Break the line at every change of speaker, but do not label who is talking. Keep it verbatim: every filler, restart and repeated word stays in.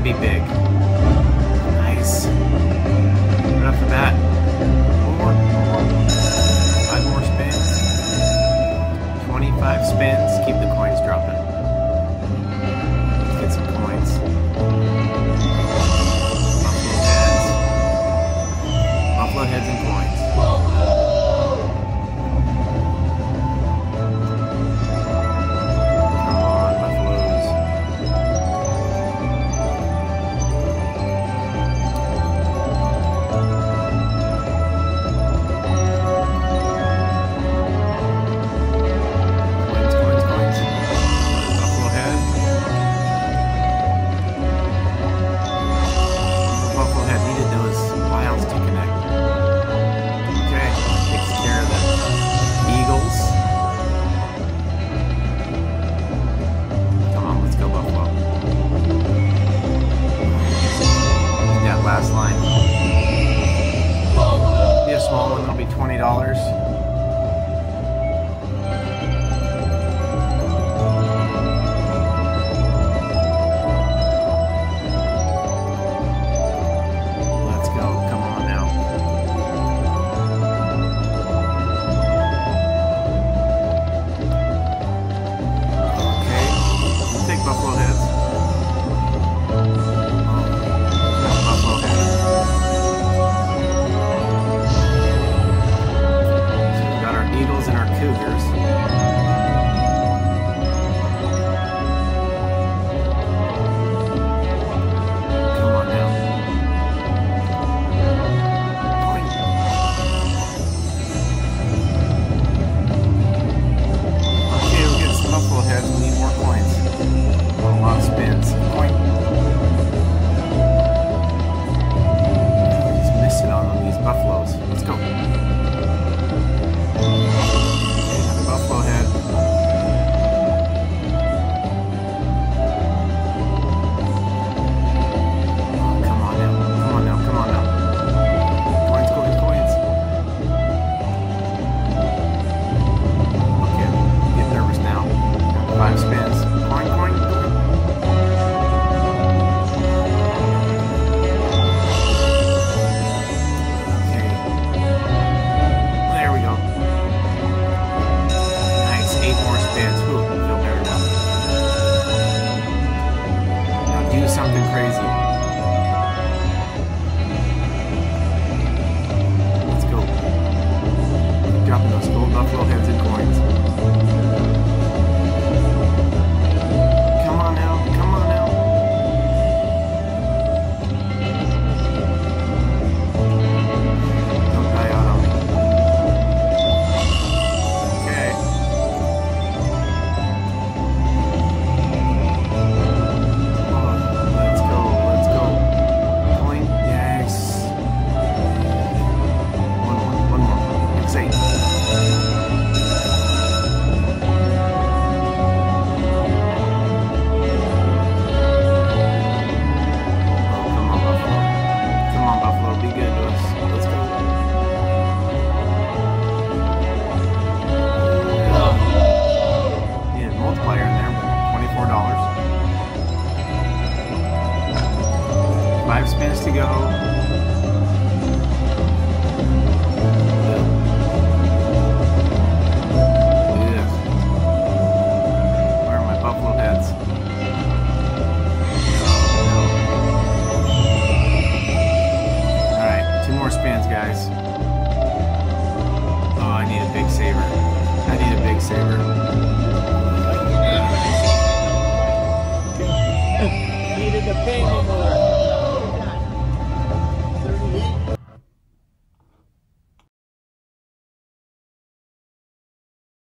be big. Nice. Right off the bat. One more. One more. Five more spins. twenty-five spins. Keep the coins dropping. Let's get some coins. Buffalo heads. Buffalo heads and coins. Last line. Be a small one, that'll be twenty dollars. Let's go, come on now. Okay, we'll take Buffalo heads. And our Cougars. Come on now. Coin. Okay, we're getting some Buffalo heads. We need more coins. A lot of spins. Coin. Just missing on these buffaloes. Let's go. Buffalo head. Oh, come on now. Come on now. Come on now. Coins, coins, coins. Okay, I'm getting nervous now. Five spins. Coin, coin, coin. Okay. There we go. Eight more spins. Ooh, I feel better now. Now do something crazy. Let's go. Dropping those gold Buffalo heads and coins. Come on now. Come on now. Don't die out on me. Okay. Five spins to go. Yeah. Where are my Buffalo heads? Alright, two more spins, guys. Oh, I need a big saver. I need a big saver.
Needed to pay me.